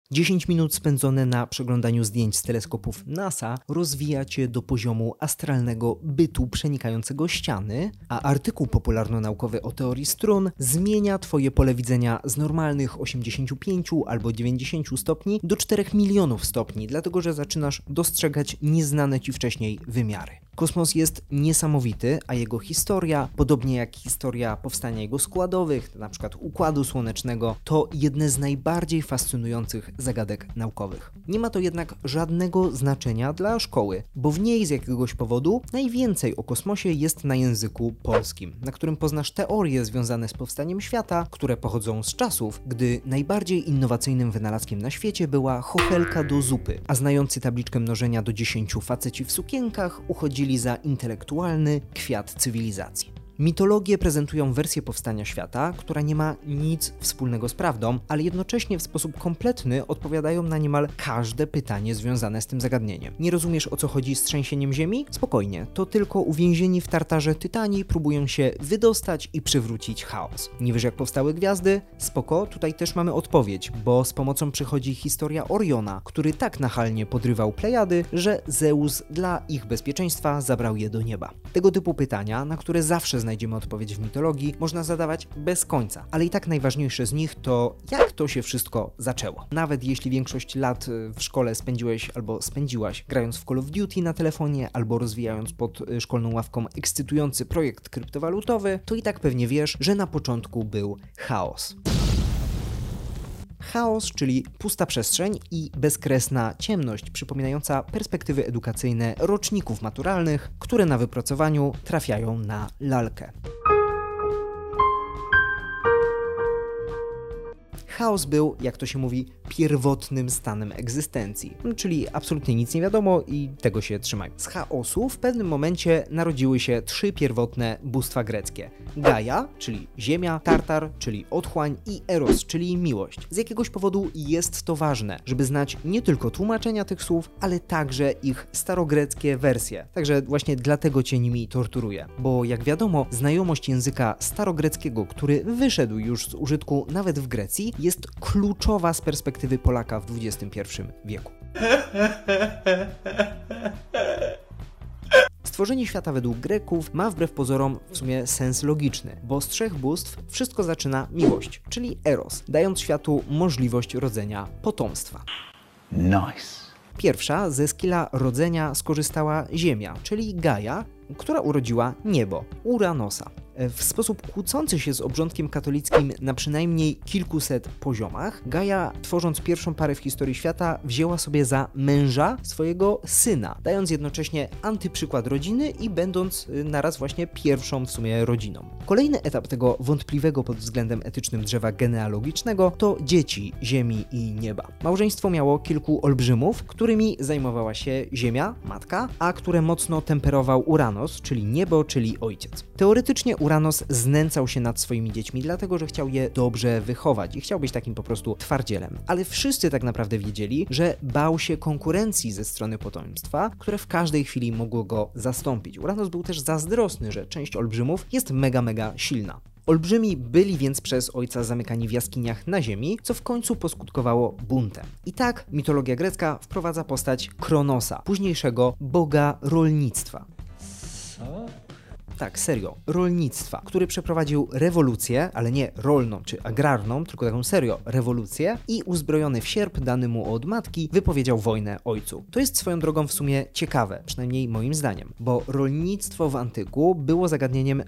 10 minut spędzone na przeglądaniu zdjęć z teleskopów NASA rozwija cię do poziomu astralnego bytu przenikającego ściany, a artykuł popularno-naukowy o teorii strun zmienia twoje pole widzenia z normalnych 85 albo 90 stopni do 4 milionów stopni, dlatego że zaczynasz dostrzegać nieznane ci wcześniej wymiary. Kosmos jest niesamowity, a jego historia, podobnie jak historia powstania jego składowych, np. Układu Słonecznego, to jedne z najbardziej fascynujących zagadek naukowych. Nie ma to jednak żadnego znaczenia dla szkoły, bo w niej z jakiegoś powodu najwięcej o kosmosie jest na języku polskim, na którym poznasz teorie związane z powstaniem świata, które pochodzą z czasów, gdy najbardziej innowacyjnym wynalazkiem na świecie była chochelka do zupy, a znający tabliczkę mnożenia do 10 faceci w sukienkach uchodzili za intelektualny kwiat cywilizacji. Mitologie prezentują wersję powstania świata, która nie ma nic wspólnego z prawdą, ale jednocześnie w sposób kompletny odpowiadają na niemal każde pytanie związane z tym zagadnieniem. Nie rozumiesz, o co chodzi z trzęsieniem Ziemi? Spokojnie, to tylko uwięzieni w Tartarze Tytani próbują się wydostać i przywrócić chaos. Nie wiesz, jak powstały gwiazdy? Spoko, tutaj też mamy odpowiedź, bo z pomocą przychodzi historia Oriona, który tak nachalnie podrywał Plejady, że Zeus dla ich bezpieczeństwa zabrał je do nieba. Tego typu pytania, na które zawsze znajdziemy odpowiedź w mitologii, można zadawać bez końca, ale i tak najważniejsze z nich to, jak to się wszystko zaczęło. Nawet jeśli większość lat w szkole spędziłeś albo spędziłaś grając w Call of Duty na telefonie, albo rozwijając pod szkolną ławką ekscytujący projekt kryptowalutowy, to i tak pewnie wiesz, że na początku był chaos. Chaos, czyli pusta przestrzeń i bezkresna ciemność, przypominająca perspektywy edukacyjne roczników maturalnych, które na wypracowaniu trafiają na lalkę. Chaos był, jak to się mówi, pierwotnym stanem egzystencji, czyli absolutnie nic nie wiadomo i tego się trzymaj. Z chaosu w pewnym momencie narodziły się 3 pierwotne bóstwa greckie. Gaia, czyli ziemia, Tartar, czyli otchłań i Eros, czyli miłość. Z jakiegoś powodu jest to ważne, żeby znać nie tylko tłumaczenia tych słów, ale także ich starogreckie wersje. Także właśnie dlatego cię nimi torturuję, bo jak wiadomo, znajomość języka starogreckiego, który wyszedł już z użytku nawet w Grecji, jest kluczowa z perspektywy Polaka w XXI wieku. Stworzenie świata według Greków ma wbrew pozorom w sumie sens logiczny, bo z 3 bóstw wszystko zaczyna miłość, czyli Eros, dając światu możliwość rodzenia potomstwa. Nice. Pierwsza ze skilla rodzenia skorzystała Ziemia, czyli Gaia, która urodziła niebo, Uranosa. W sposób kłócący się z obrządkiem katolickim na przynajmniej kilkuset poziomach, Gaia, tworząc pierwszą parę w historii świata, wzięła sobie za męża swojego syna, dając jednocześnie antyprzykład rodziny i będąc naraz właśnie pierwszą w sumie rodziną. Kolejny etap tego wątpliwego pod względem etycznym drzewa genealogicznego to dzieci Ziemi i nieba. Małżeństwo miało kilku olbrzymów, którymi zajmowała się Ziemia, matka, a które mocno temperował Uranos, czyli niebo, czyli ojciec. Teoretycznie Uranos znęcał się nad swoimi dziećmi, dlatego że chciał je dobrze wychować i chciał być takim po prostu twardzielem. Ale wszyscy tak naprawdę wiedzieli, że bał się konkurencji ze strony potomstwa, które w każdej chwili mogło go zastąpić. Uranos był też zazdrosny, że część olbrzymów jest mega silna. Olbrzymi byli więc przez ojca zamykani w jaskiniach na ziemi, co w końcu poskutkowało buntem. I tak mitologia grecka wprowadza postać Kronosa, późniejszego boga rolnictwa. Co? Tak, serio, rolnictwa, który przeprowadził rewolucję, ale nie rolną czy agrarną, tylko taką serio rewolucję i uzbrojony w sierp dany mu od matki wypowiedział wojnę ojcu. To jest swoją drogą w sumie ciekawe, przynajmniej moim zdaniem, bo rolnictwo w antyku było zagadnieniem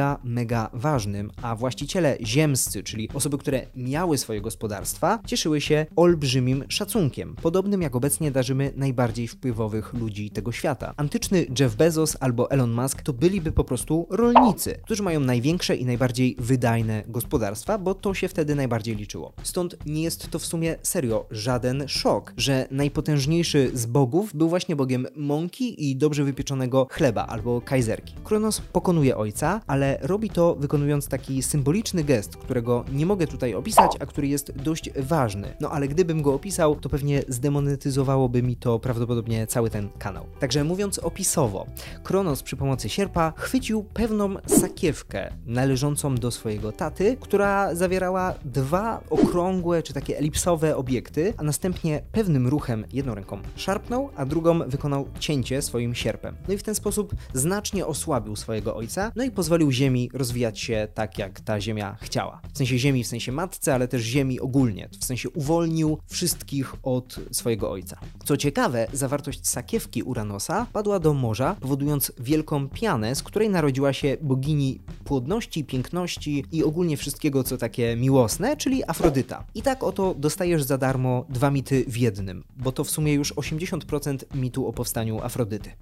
mega ważnym, a właściciele ziemscy, czyli osoby, które miały swoje gospodarstwa, cieszyły się olbrzymim szacunkiem, podobnym jak obecnie darzymy najbardziej wpływowych ludzi tego świata. Antyczny Jeff Bezos albo Elon Musk to byliby po prostu rolnicy, którzy mają największe i najbardziej wydajne gospodarstwa, bo to się wtedy najbardziej liczyło. Stąd nie jest to w sumie serio żaden szok, że najpotężniejszy z bogów był właśnie bogiem mąki i dobrze wypieczonego chleba albo kajzerki. Kronos pokonuje ojca, ale robi to wykonując taki symboliczny gest, którego nie mogę tutaj opisać, a który jest dość ważny. No ale gdybym go opisał, to pewnie zdemonetyzowałoby mi to prawdopodobnie cały ten kanał. Także mówiąc opisowo, Kronos przy pomocy sierpa chwycił wymyślił pewną sakiewkę należącą do swojego taty, która zawierała 2 okrągłe czy takie elipsowe obiekty, a następnie pewnym ruchem jedną ręką szarpnął, a drugą wykonał cięcie swoim sierpem. No i w ten sposób znacznie osłabił swojego ojca, no i pozwolił Ziemi rozwijać się tak, jak ta Ziemia chciała. W sensie Ziemi, w sensie matce, ale też Ziemi ogólnie, w sensie uwolnił wszystkich od swojego ojca. Co ciekawe, zawartość sakiewki Uranosa padła do morza, powodując wielką pianę, z której narodziła się bogini płodności, piękności i ogólnie wszystkiego, co takie miłosne, czyli Afrodyta. I tak oto dostajesz za darmo 2 mity w jednym, bo to w sumie już 80% mitu o powstaniu Afrodyty.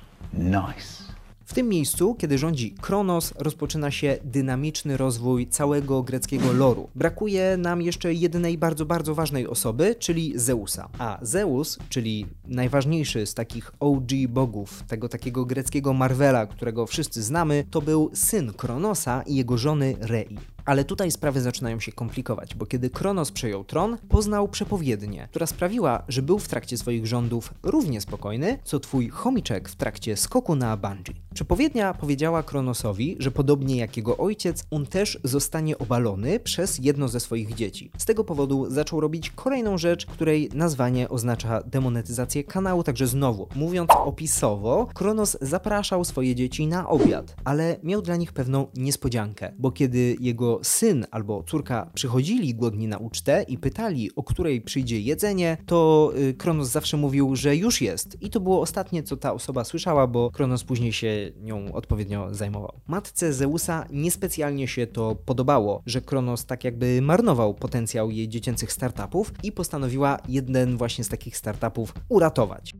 Nice. W tym miejscu, kiedy rządzi Kronos, rozpoczyna się dynamiczny rozwój całego greckiego loru. Brakuje nam jeszcze jednej bardzo, bardzo ważnej osoby, czyli Zeusa. A Zeus, czyli najważniejszy z takich OG bogów, tego takiego greckiego Marvela, którego wszyscy znamy, to był syn Kronosa i jego żony Rei. Ale tutaj sprawy zaczynają się komplikować, bo kiedy Kronos przejął tron, poznał przepowiednię, która sprawiła, że był w trakcie swoich rządów równie spokojny, co twój chomiczek w trakcie skoku na bungee. Przepowiednia powiedziała Kronosowi, że podobnie jak jego ojciec, on też zostanie obalony przez jedno ze swoich dzieci. Z tego powodu zaczął robić kolejną rzecz, której nazwanie oznacza demonetyzację kanału, także znowu, mówiąc opisowo, Kronos zapraszał swoje dzieci na obiad, ale miał dla nich pewną niespodziankę, bo kiedy jego syn albo córka przychodzili głodni na ucztę i pytali, o której przyjdzie jedzenie, to Kronos zawsze mówił, że już jest. I to było ostatnie, co ta osoba słyszała, bo Kronos później się nią odpowiednio zajmował. Matce Zeusa niespecjalnie się to podobało, że Kronos tak jakby marnował potencjał jej dziecięcych startupów i postanowiła jeden właśnie z takich startupów uratować.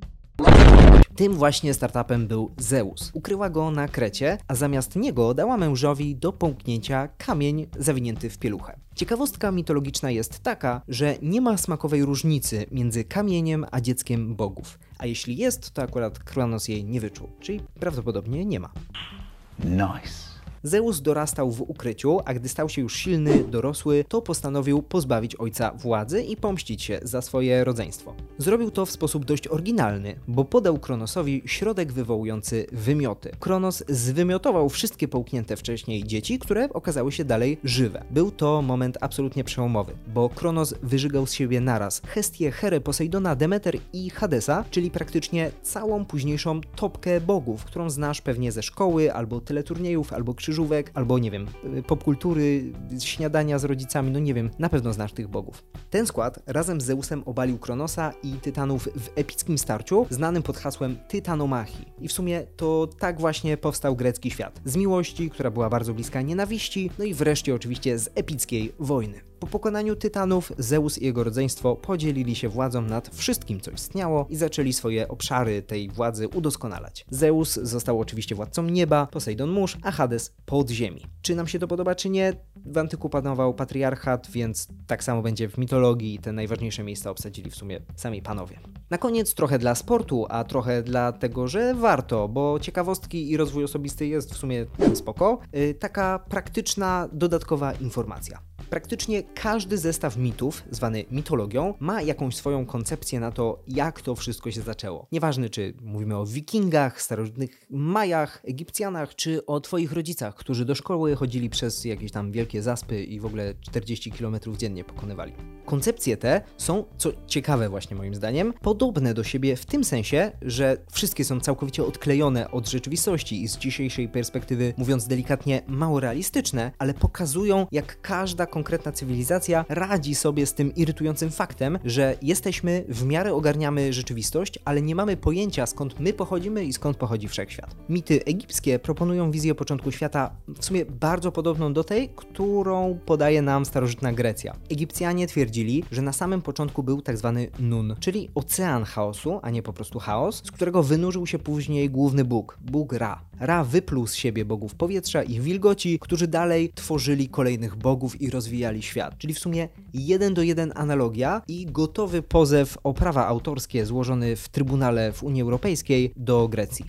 Tym właśnie startupem był Zeus. Ukryła go na Krecie, a zamiast niego dała mężowi do połknięcia kamień zawinięty w pieluchę. Ciekawostka mitologiczna jest taka, że nie ma smakowej różnicy między kamieniem a dzieckiem bogów. A jeśli jest, to akurat Kronos jej nie wyczuł, czyli prawdopodobnie nie ma. Nice. Zeus dorastał w ukryciu, a gdy stał się już silny, dorosły, to postanowił pozbawić ojca władzy i pomścić się za swoje rodzeństwo. Zrobił to w sposób dość oryginalny, bo podał Kronosowi środek wywołujący wymioty. Kronos zwymiotował wszystkie połknięte wcześniej dzieci, które okazały się dalej żywe. Był to moment absolutnie przełomowy, bo Kronos wyżygał z siebie naraz Hestię, Herę, Posejdona, Demeter i Hadesa, czyli praktycznie całą późniejszą topkę bogów, którą znasz pewnie ze szkoły, albo teleturniejów, albo krzyżówek, albo nie wiem, popkultury, śniadania z rodzicami, no nie wiem, na pewno znasz tych bogów. Ten skład razem z Zeusem obalił Kronosa i Tytanów w epickim starciu, znanym pod hasłem Tytanomachii. I w sumie to tak właśnie powstał grecki świat. Z miłości, która była bardzo bliska nienawiści, no i wreszcie oczywiście z epickiej wojny. Po pokonaniu Tytanów, Zeus i jego rodzeństwo podzielili się władzą nad wszystkim, co istniało i zaczęli swoje obszary tej władzy udoskonalać. Zeus został oczywiście władcą nieba, Posejdon mórz, a Hades podziemi. Czy nam się to podoba, czy nie? W antyku panował patriarchat, więc tak samo będzie w mitologii. Te najważniejsze miejsca obsadzili w sumie sami panowie. Na koniec trochę dla sportu, a trochę dla tego, że warto, bo ciekawostki i rozwój osobisty jest w sumie spoko. Taka praktyczna, dodatkowa informacja. Praktycznie każdy zestaw mitów, zwany mitologią, ma jakąś swoją koncepcję na to, jak to wszystko się zaczęło. Nieważne, czy mówimy o wikingach, starożytnych Majach, Egipcjanach, czy o twoich rodzicach, którzy do szkoły chodzili przez jakieś tam wielkie zaspy i w ogóle 40 km dziennie pokonywali. Koncepcje te są, co ciekawe właśnie moim zdaniem, podobne do siebie w tym sensie, że wszystkie są całkowicie odklejone od rzeczywistości i z dzisiejszej perspektywy, mówiąc delikatnie, mało realistyczne, ale pokazują, jak każda konkretna cywilizacja radzi sobie z tym irytującym faktem, że jesteśmy, w miarę ogarniamy rzeczywistość, ale nie mamy pojęcia, skąd my pochodzimy i skąd pochodzi wszechświat. Mity egipskie proponują wizję początku świata w sumie bardzo podobną do tej, którą podaje nam starożytna Grecja. Egipcjanie twierdzili, że na samym początku był tak zwany Nun, czyli ocean chaosu, a nie po prostu chaos, z którego wynurzył się później główny Bóg, Bóg Ra. Ra wypluł z siebie bogów powietrza i wilgoci, którzy dalej tworzyli kolejnych bogów i rozwijali świat. Czyli w sumie 1:1 analogia i gotowy pozew o prawa autorskie złożony w Trybunale w Unii Europejskiej do Grecji.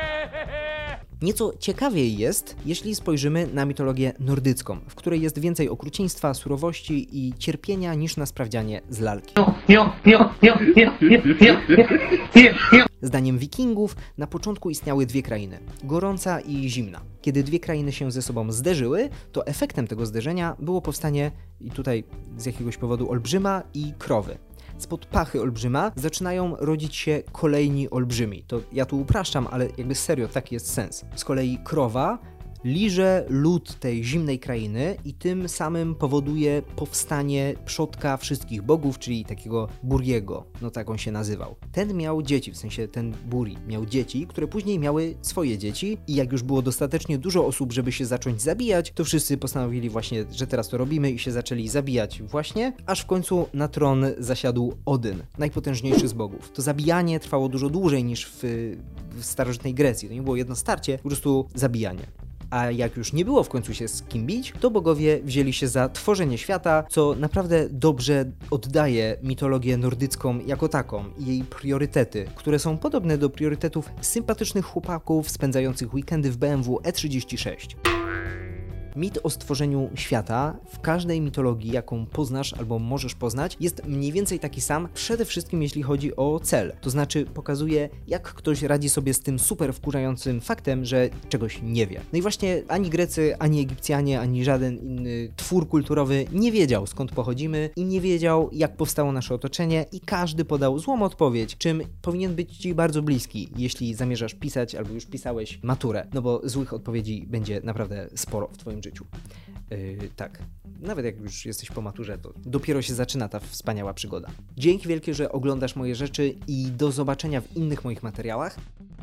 Nieco ciekawiej jest, jeśli spojrzymy na mitologię nordycką, w której jest więcej okrucieństwa, surowości i cierpienia niż na sprawdzianie z lalki. Zdaniem Wikingów na początku istniały dwie krainy, gorąca i zimna. Kiedy dwie krainy się ze sobą zderzyły, to efektem tego zderzenia było powstanie, i tutaj z jakiegoś powodu, olbrzyma i krowy. Spod pachy olbrzyma zaczynają rodzić się kolejni olbrzymi. To ja tu upraszczam, ale jakby serio, taki jest sens. Z kolei krowa liże lód tej zimnej krainy i tym samym powoduje powstanie przodka wszystkich bogów, czyli takiego Buriego, no tak on się nazywał. Ten miał dzieci, w sensie ten Buri miał dzieci, które później miały swoje dzieci i jak już było dostatecznie dużo osób, żeby się zacząć zabijać, to wszyscy postanowili właśnie, że teraz to robimy i się zaczęli zabijać właśnie, aż w końcu na tron zasiadł Odyn, najpotężniejszy z bogów. To zabijanie trwało dużo dłużej niż w starożytnej Grecji, to nie było jedno starcie, po prostu zabijanie. A jak już nie było w końcu się z kim bić, to bogowie wzięli się za tworzenie świata, co naprawdę dobrze oddaje mitologię nordycką jako taką i jej priorytety, które są podobne do priorytetów sympatycznych chłopaków spędzających weekendy w BMW E36. Mit o stworzeniu świata w każdej mitologii, jaką poznasz albo możesz poznać, jest mniej więcej taki sam, przede wszystkim jeśli chodzi o cel. To znaczy pokazuje, jak ktoś radzi sobie z tym super wkurzającym faktem, że czegoś nie wie. No i właśnie ani Grecy, ani Egipcjanie, ani żaden inny twór kulturowy nie wiedział, skąd pochodzimy i nie wiedział, jak powstało nasze otoczenie i każdy podał złą odpowiedź, czym powinien być ci bardzo bliski, jeśli zamierzasz pisać albo już pisałeś maturę, no bo złych odpowiedzi będzie naprawdę sporo w twoim życiu. Tak, nawet jak już jesteś po maturze, to dopiero się zaczyna ta wspaniała przygoda. Dzięki wielkie, że oglądasz moje rzeczy i do zobaczenia w innych moich materiałach.